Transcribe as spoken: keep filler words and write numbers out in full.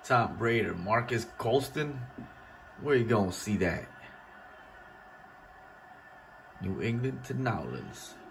Top Brady, Marques Colston. Where you gonna see that? New England to Nowlands.